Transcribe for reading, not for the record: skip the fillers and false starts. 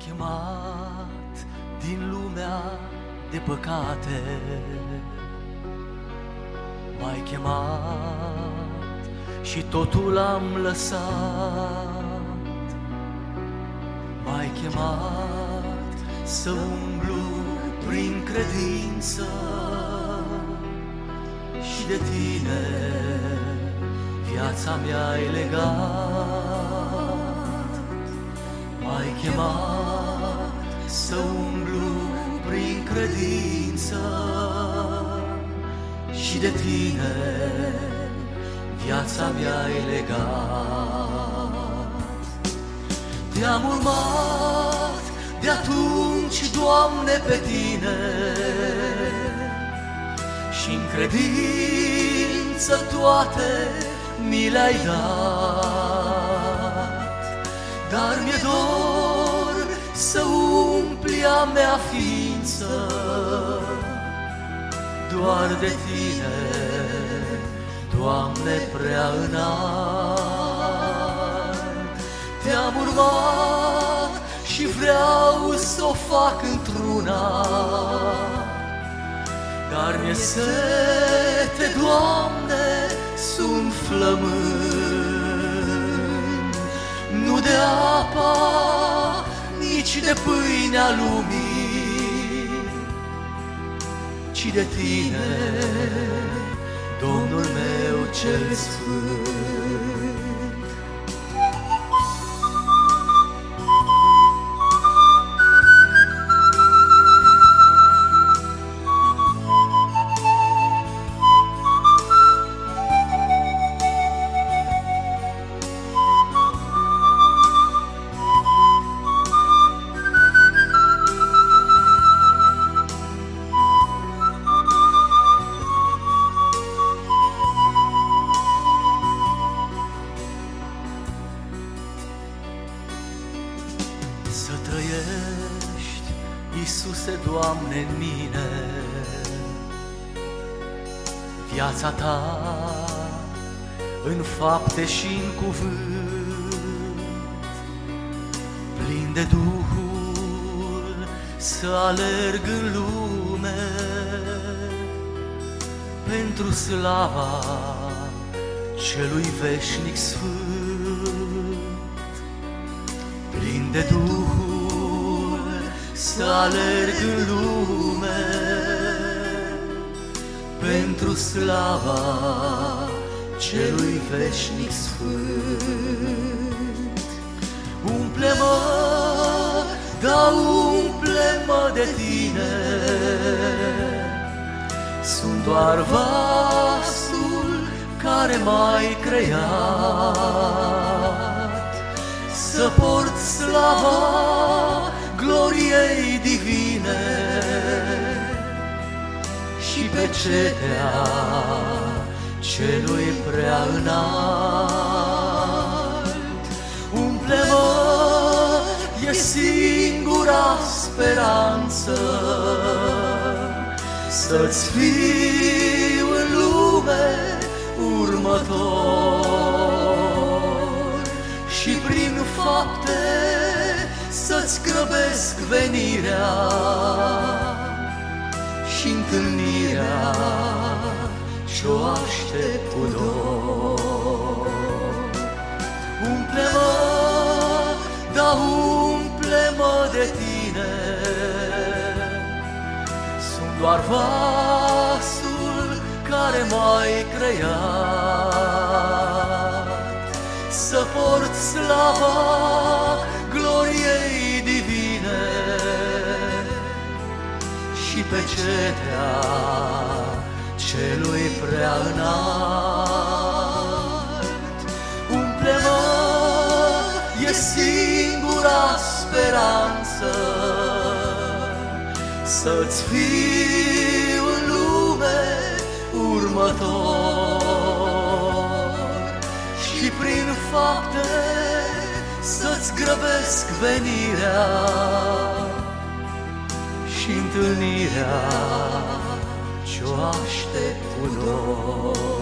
chemat din lumea de păcate, m-ai chemat și totul am lăsat. M-ai chemat să umblu prin credință și de tine viața mi-ai legat. M-ai chemat să umblu prin credință și de tine viața mi-ai legat. Te-am urmat de atunci, Doamne, pe tine și-n credință toate mi le-ai dat. Dar mi-e dor să umpli a mea ființă doar de tine, Doamne, prea înalt. Te-am urmat și vreau să o fac într-una, dar mi-e sete, Doamne, sunt flămând, nu de apa, nici de pâinea lumii, ci de tine, Domnul meu cel sfânt. Să trăiești, Iisuse, Doamne, în mine, viața Ta în fapte și în cuvânt, plin de Duhul să alerg în lume pentru slava Celui veșnic sfânt. Plin de Duhul să alerg în lume pentru slava Celui veșnic sfânt. Umple-mă, da, umple-mă de tine, sunt doar vasul care m-ai creat, să port slava gloriei divine și pe cetea Celui prea înalt. Umple-mă, e singura speranță, să-ți fiu în lume următor și prin fapte să-ți grăbesc venirea și întâlnirea ce-o aștept cu dor. Umple-mă, da, umple-mă de tine, sunt doar vasul care m-ai creat, să port slava gloriei divine și pe cetea Celui prea înalt. Umple-mă, e singura speranță, să-ți fiu în lume următor și prin fapte să-ți grăbesc venirea și întâlnirea ce-o aștept cu dor.